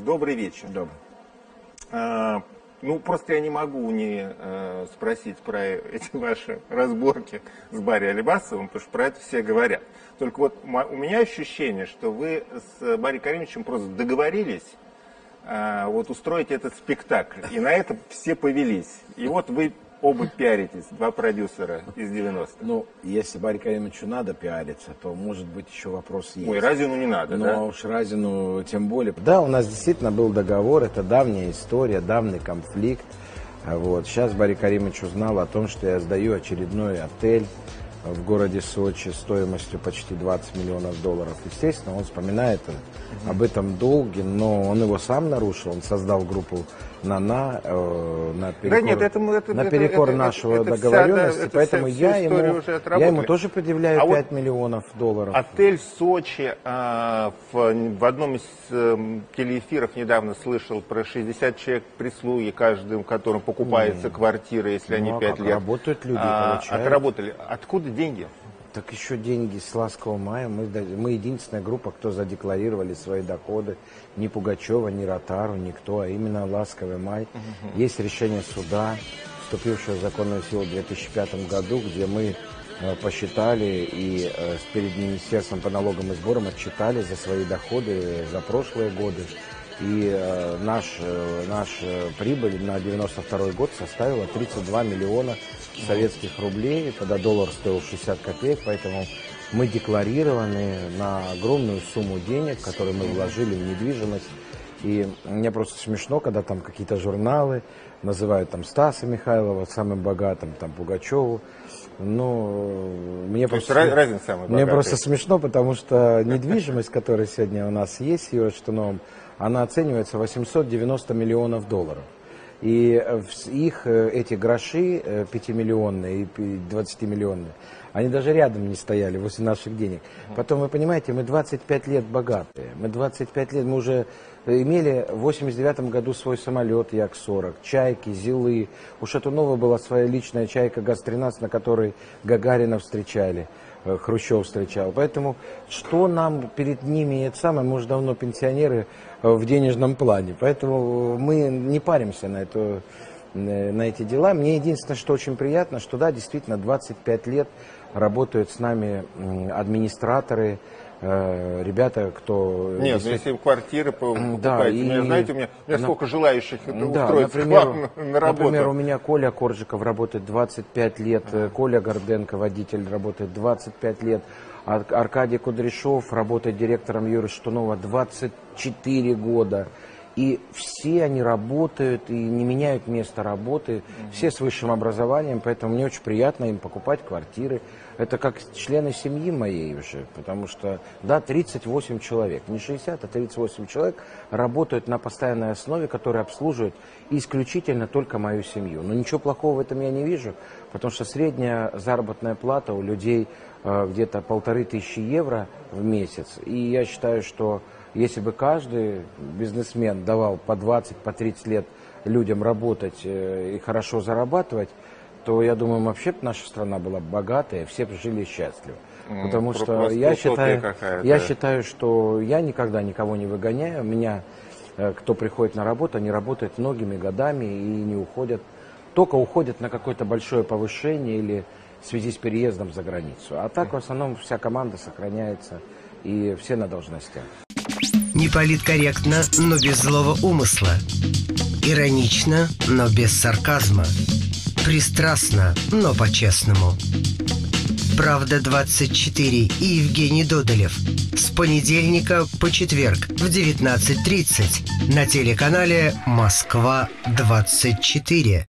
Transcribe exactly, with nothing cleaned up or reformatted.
добрый вечер. Добрый. А, ну, просто я не могу не а, спросить про эти ваши разборки с Барри Алибасовым, потому что про это все говорят. Только вот у меня ощущение, что вы с Барри Каримовичем просто договорились а, вот устроить этот спектакль, и на это все повелись. И вот вы оба пиаритесь, два продюсера из девяностых. Ну, если Барри Каримовичу надо пиариться, то, может быть, еще вопрос есть. Ой, Разину не надо, ну, да? Ну, уж Разину тем более. Да, у нас действительно был договор, это давняя история, давний конфликт. Вот. Сейчас Барри Каримович узнал о том, что я сдаю очередной отель в городе Сочи стоимостью почти двадцать миллионов долларов. Естественно, он вспоминает mm-hmm. об этом долге, но он его сам нарушил. Он создал группу «Нана» э, на перекор, да нет, это, это, на перекор это, нашего это, это договоренности. вся, поэтому вся, я, вся ему, я ему тоже предъявляю а пять вот миллионов долларов. Отель Сочи, а, в, в одном из а, телеэфиров недавно слышал про шестьдесят человек прислуги, каждым, которым покупается mm. квартира, если ну, они а пять лет. Работают люди, а, получают. Отработали. Откуда деньги? Так еще деньги с Ласкового мая. Мы, мы единственная группа, кто задекларировали свои доходы. Ни Пугачева, ни Ротару, никто, а именно Ласковый май. Uh-huh. Есть решение суда, вступившее в законную силу в две тысячи пятом году, где мы э, посчитали и э, перед Министерством по налогам и сборам отчитали за свои доходы за прошлые годы. И э, наш, э, наш э, прибыль на девяносто второй год составила тридцать два миллиона советских рублей, когда доллар стоил шестьдесят копеек, поэтому мы декларированы на огромную сумму денег, которые мы вложили в недвижимость. И мне просто смешно, когда там какие-то журналы называют там Стаса Михайлова самым богатым, там Пугачеву. Ну, мне, просто, разница самый мне просто смешно, потому что недвижимость, которая сегодня у нас есть в Юрой Штуновым, она оценивается восемьсот девяносто миллионов долларов. И их, эти гроши пятимиллионные и двадцатимиллионные, они даже рядом не стояли возле наших денег. Потом, вы понимаете, мы двадцать пять лет богатые. Мы двадцать пять лет, мы уже имели в восемьдесят девятом году свой самолет Як сорок, чайки, зилы. У Шатунова была своя личная чайка ГАЗ тринадцать, на которой Гагарина встречали, Хрущев встречал. Поэтому что нам перед ними, это самое, мы уже давно пенсионеры в денежном плане. Поэтому мы не паримся на, эту, на эти дела. Мне единственное, что очень приятно, что да, действительно, двадцать пять лет работают с нами администраторы, ребята, кто... Нет, ну если квартиры покупаете, да, и... меня, знаете, у меня, у меня на... сколько желающих да, устроиться например, к вам на работу. Например, у меня Коля Коржиков работает двадцать пять лет, а. Коля Горденко, водитель, работает двадцать пять лет, Аркадий Кудряшов работает директором Юры Штунова двадцать четыре года. И все они работают и не меняют место работы, mm-hmm. все с высшим образованием, поэтому мне очень приятно им покупать квартиры. Это как члены семьи моей уже, потому что, да, тридцать восемь человек, не шестьдесят, а тридцать восемь человек работают на постоянной основе, которые обслуживают исключительно только мою семью. Но ничего плохого в этом я не вижу, потому что средняя заработная плата у людей э, где-то полторы тысячи евро в месяц. И я считаю, что если бы каждый бизнесмен давал по двадцать, по тридцать лет людям работать э, и хорошо зарабатывать, то, я думаю, вообще наша страна была богатая, все бы жили счастливо. Mm, Потому что я считаю, я считаю, что я никогда никого не выгоняю. У меня, э, кто приходит на работу, они работают многими годами и не уходят. Только уходят на какое-то большое повышение или в связи с переездом за границу. А так, в основном, вся команда сохраняется и все на должностях. Не политкорректно, но без злого умысла. Иронично, но без сарказма. Пристрастно, но по-честному. Правда двадцать четыре и Евгений Додолев. С понедельника по четверг в девятнадцать тридцать на телеканале Москва двадцать четыре.